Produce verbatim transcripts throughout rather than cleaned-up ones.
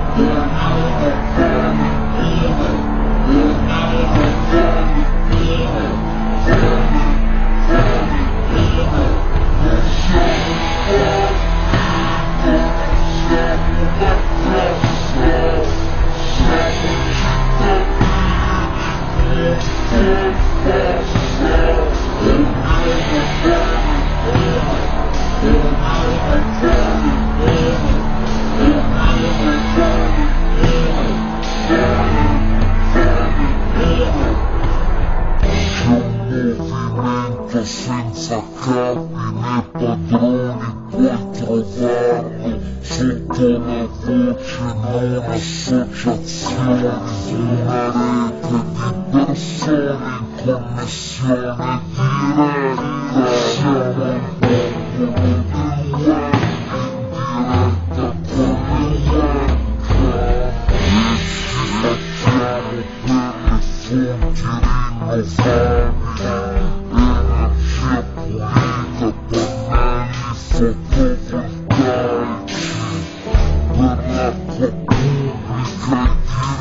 Senza capi né padroni puoi trovarlo sotto la voce non associazioni, una rete di persone in connessione diretta. Siamo il popolo del web in diretta con il webcam e ci battiamo per le fonti rinnovabili. Pannelli fotovoltaici per l'acqua pubblica e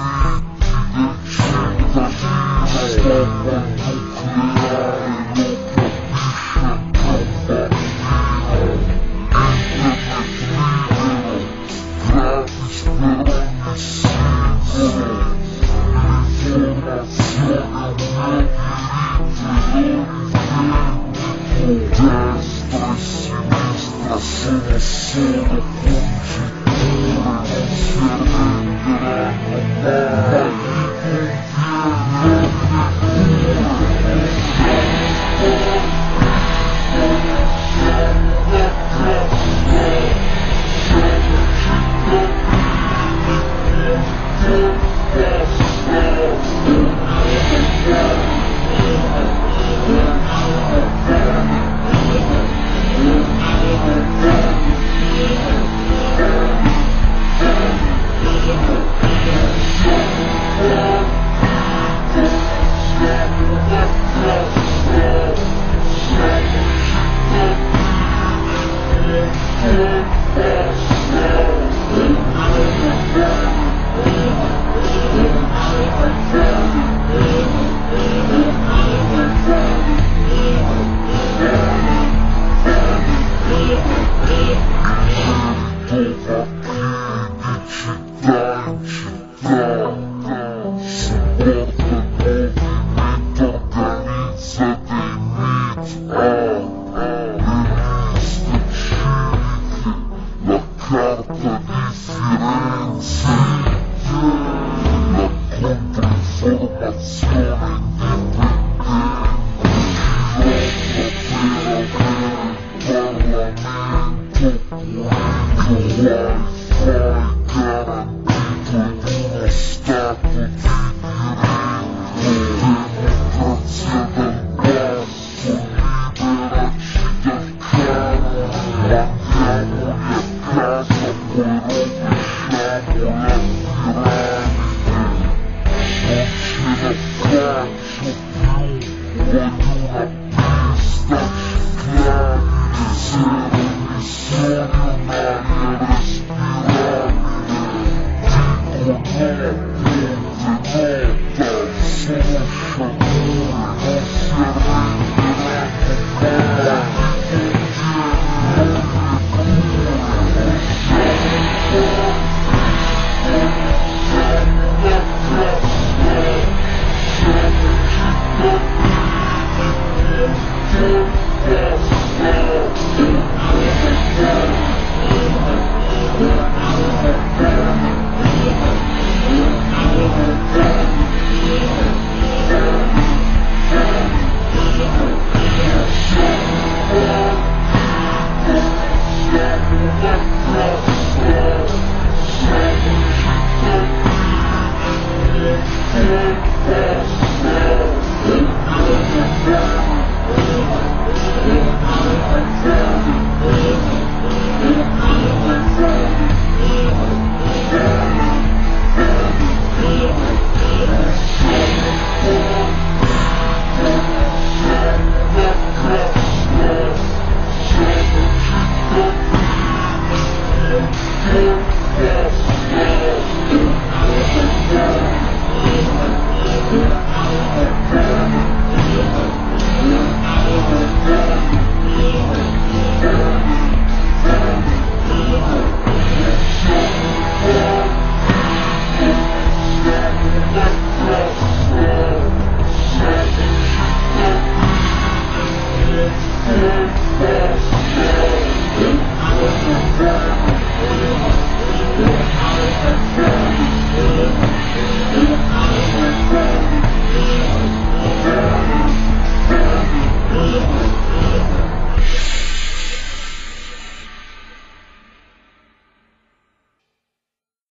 diritti del cittadino. Bomba nucleare lo capisce anche un bambino. Internet libero, gratis per ogni singolo. L'informazione è un mio diritto e lo destra e sinistra sono solo congetture, non si arrenderanno mai, gli Carta di Firenze, la controinformazione indipendente, lotta per avere il Parlamento pulito, wifi garantito ed uno Stato di diritto, democrazia del basso, liberaci del canone, mandiamoli a casa poi rompere